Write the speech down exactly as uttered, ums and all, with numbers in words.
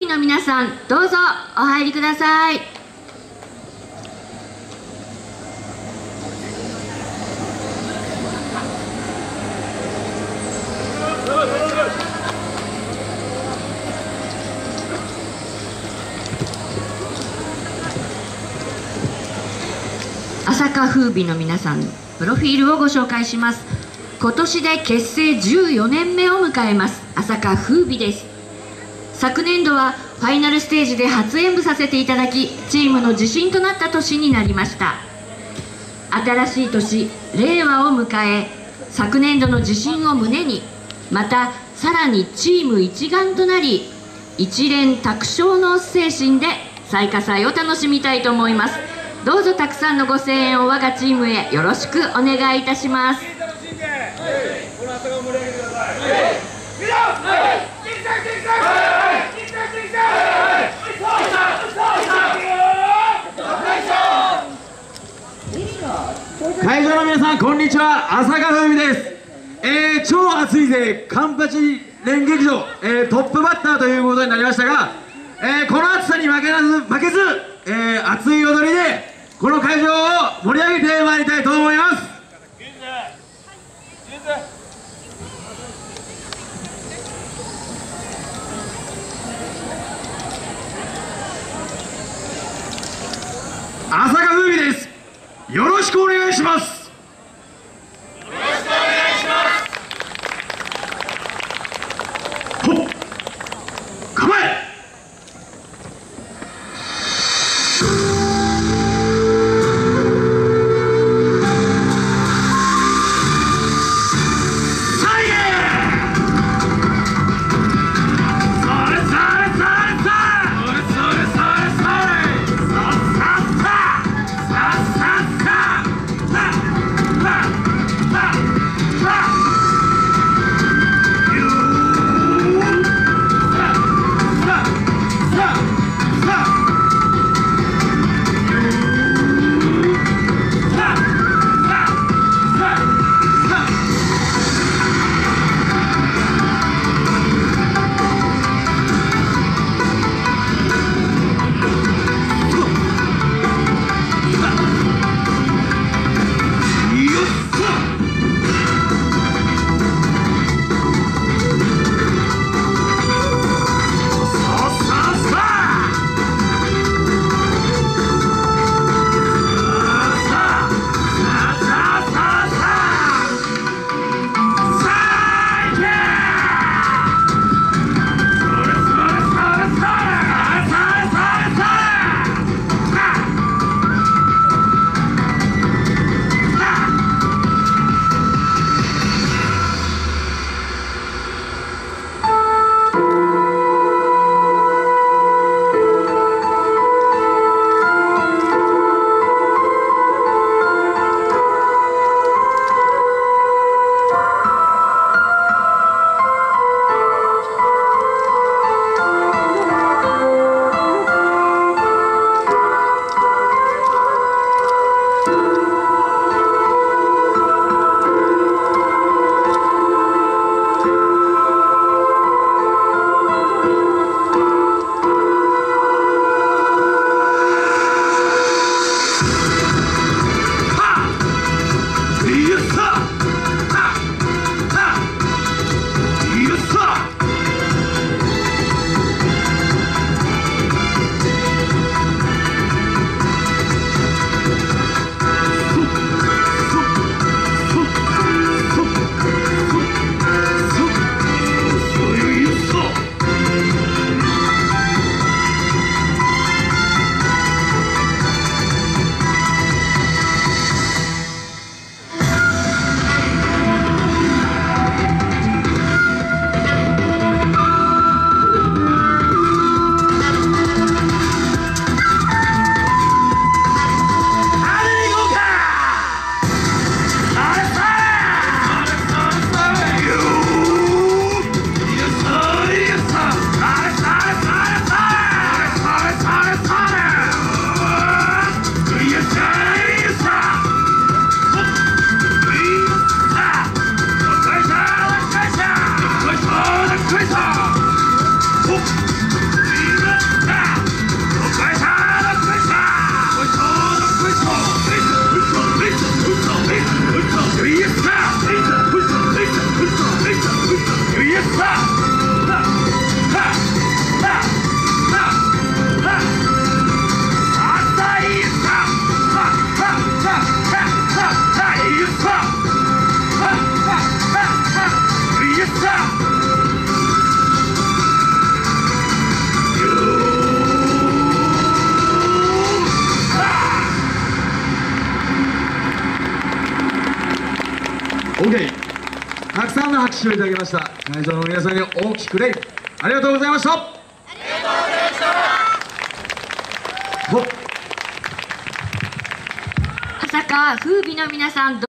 の皆さん、どうぞお入りください。朝霞風美の皆さん、プロフィールをご紹介します。今年で結成じゅうよねんめを迎えます朝霞風美です。昨年度はファイナルステージで初演舞させていただき、チームの自信となった年になりました。新しい年、令和を迎え、昨年度の自信を胸に、またさらにチーム一丸となり、一連卓勝の精神で彩華祭を楽しみたいと思います。どうぞたくさんのご声援を我がチームへよろしくお願いいたします。 会場の皆さん、こんにちは。朝霞風美です。えー、超熱いぜカンパチ連劇場、えー、トップバッターということになりましたが、えー、この暑さに負けなず負けず、えー、熱い踊りでこの会場を盛り上げてまいりたいと思います。朝霞風美です。よろしくお願いします。よろしくお願いします。ほっ、構え。 OK、 たくさんの拍手をいただきました。会場の皆さんに大きく礼ありがとうございました。ありがとうございました。 朝霞風美の皆さん